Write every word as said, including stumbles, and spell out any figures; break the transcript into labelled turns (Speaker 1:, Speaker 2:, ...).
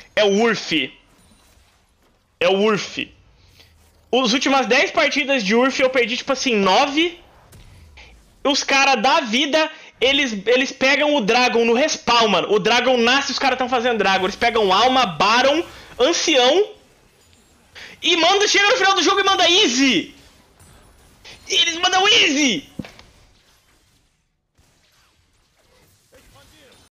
Speaker 1: É o Urf. É o Urf. As últimas dez partidas de Urf eu perdi, tipo assim, nove. Os caras da vida, eles, eles pegam o Dragon no respawn, mano. O Dragon nasce e os caras estão fazendo Dragon. Eles pegam Alma, Baron, Ancião. E manda, chega no final do jogo e manda Easy. E eles mandam Easy.